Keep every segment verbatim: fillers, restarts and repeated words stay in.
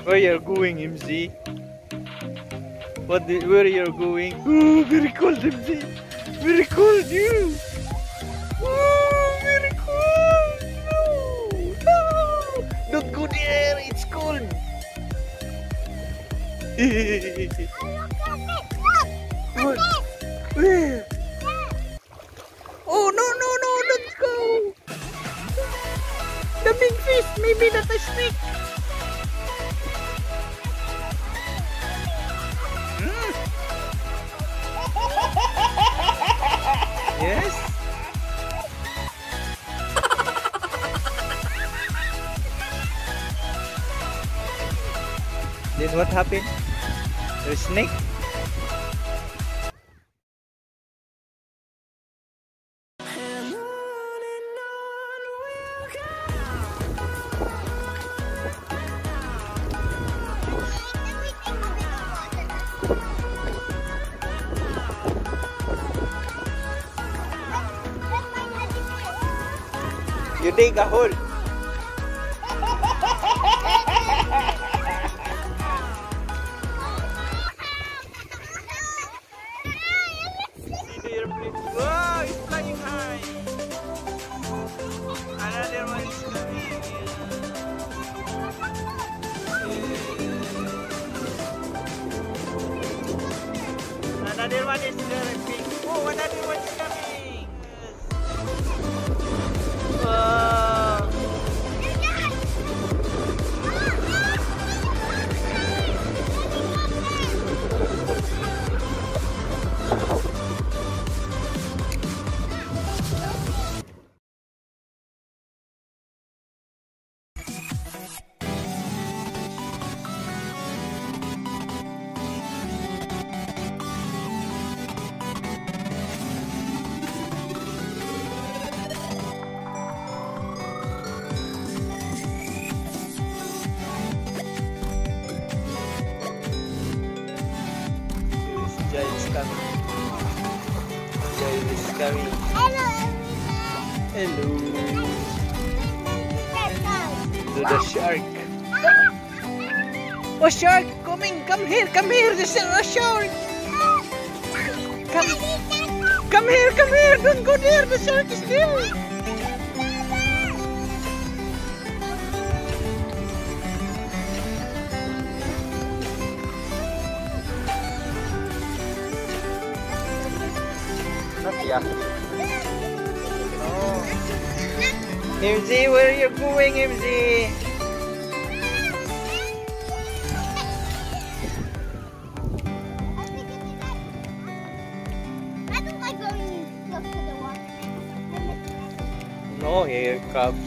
Where you're going, M Z? What? The, where you're going? Oh, very cold, M Z. Very cold, you. Oh, very cold. No, no, don't go there. It's cold. What? Where? Oh no no no! Don't go. The big fish, maybe not a snake. Mm. Yes. Then what happened? There's a snake. You dig a hole. See the airplane. Wow, it's flying high. Another one is coming. Another one is coming. Oh, another one is coming. Wow. Giant is coming. Giant is coming. Hello, Hello. everyone. To the shark. Oh, shark coming! Come here! Come here! There's a shark! Come! Come here! Come here! Don't go there! The shark is there! Not yet. No. M Z, where are you going, M Z? I don't like going close to the water. No, here comes.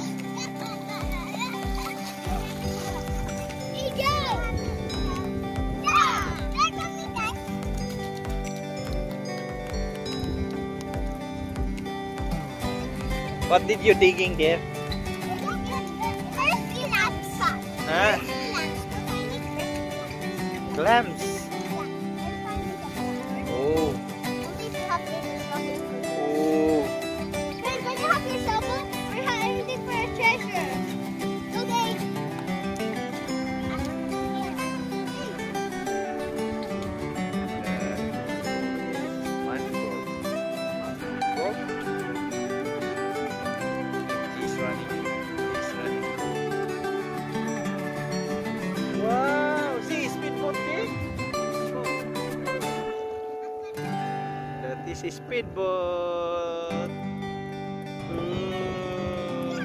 What did you digging there? Huh? Clams. Oh. Oh. We're going to have your shovel. We're hunting for a treasure. Okay. Mangrove. Mangrove? He's running. He's running. Wow! See, speedboat there? That is a speedboat. Mm.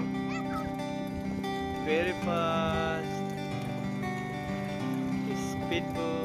Very fast. Speedboat.